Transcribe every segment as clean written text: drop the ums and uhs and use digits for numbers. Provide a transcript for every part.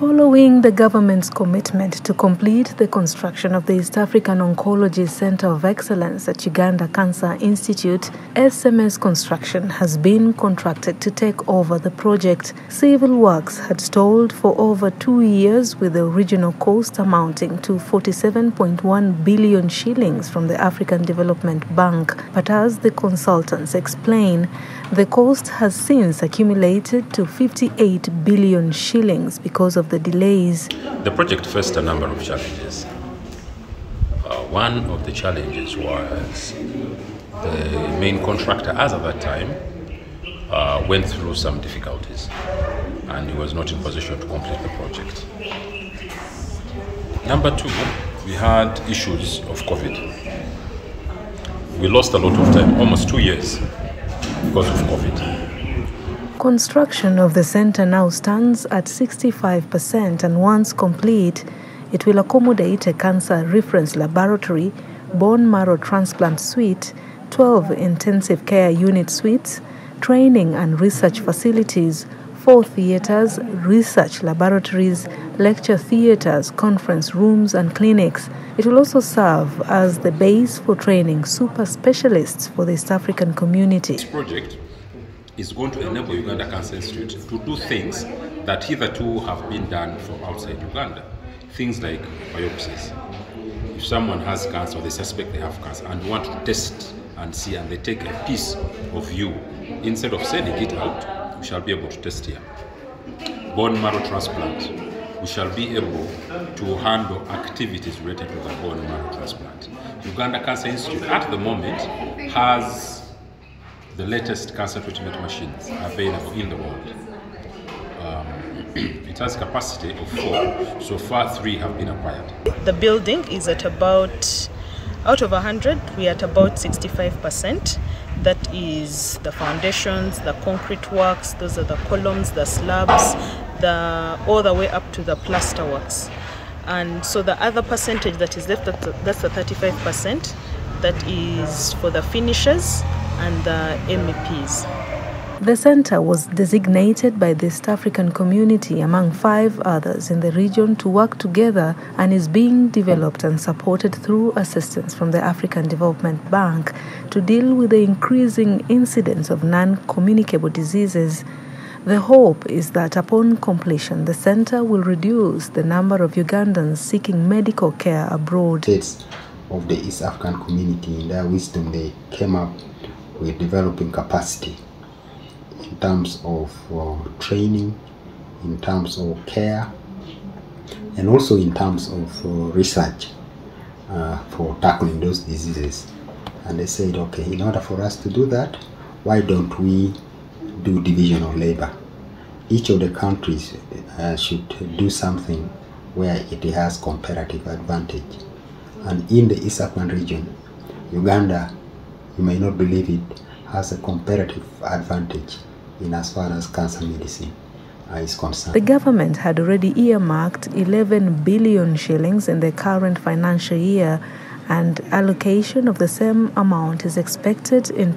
Following the government's commitment to complete the construction of the East African Oncology Center of Excellence at Uganda Cancer Institute, SMS Construction has been contracted to take over the project. Civil works had stalled for over 2 years, with the original cost amounting to 47.1 billion shillings from the African Development Bank. But as the consultants explain, the cost has since accumulated to 58 billion shillings because of the delays. The project faced a number of challenges. One of the challenges was the main contractor, as at that time, went through some difficulties and he was not in position to complete the project. Number two, we had issues of COVID. We lost a lot of time, almost 2 years, because of COVID. Construction of the center now stands at 65%, and once complete, it will accommodate a cancer reference laboratory, bone marrow transplant suite, 12 intensive care unit suites, training and research facilities, 4 theaters, research laboratories, lecture theaters, conference rooms and clinics. It will also serve as the base for training super specialists for the East African community. This project is going to enable Uganda Cancer Institute to do things that hitherto have been done from outside Uganda. Things like biopsies. If someone has cancer or they suspect they have cancer and want to test and see, and they take a piece of you, instead of sending it out, we shall be able to test here. Bone marrow transplant, we shall be able to handle activities related to the bone marrow transplant. Uganda Cancer Institute at the moment has the latest cancer treatment machines available in the world. It has capacity of 4, so far 3 have been acquired. The building is at about, out of 100, we are at about 65%. That is the foundations, the concrete works, those are the columns, the slabs, all the way up to the plaster works. And so the other percentage that is left, that's the 35%, that is for the finishes and the MEPs. The center was designated by the East African community among 5 others in the region to work together, and is being developed and supported through assistance from the African Development Bank to deal with the increasing incidence of non-communicable diseases. The hope is that upon completion, the center will reduce the number of Ugandans seeking medical care abroad. States of the East African community, in their wisdom, they came up with developing capacity in terms of training, in terms of care, and also in terms of research for tackling those diseases. And they said, okay, in order for us to do that, why don't we do division of labor? Each of the countries should do something where it has comparative advantage. And in the East African region, Uganda, you may not believe it, has a comparative advantage in as far as cancer medicine is concerned. The government had already earmarked 11 billion shillings in the current financial year, and allocation of the same amount is expected in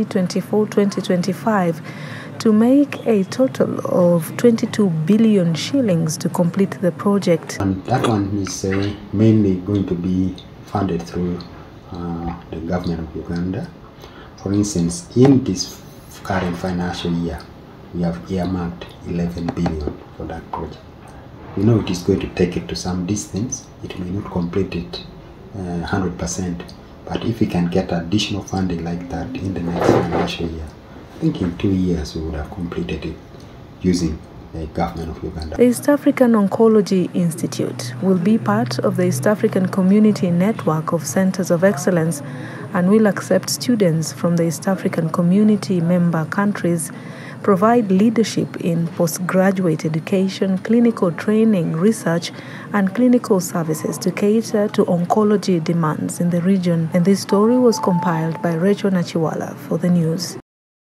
2024-2025 to make a total of 22 billion shillings to complete the project. And that one is mainly going to be funded through the government of Uganda. For instance, in this current financial year, we have earmarked 11 billion for that project. We know it is going to take it to some distance. It may not complete it 100%, but if we can get additional funding like that in the next financial year, I think in 2 years we would have completed it using the government of Uganda. The East African Oncology Institute will be part of the East African Community Network of Centers of Excellence and will accept students from the East African Community member countries, provide leadership in postgraduate education, clinical training, research, and clinical services to cater to oncology demands in the region. And this story was compiled by Rachel Nachiwala for the news.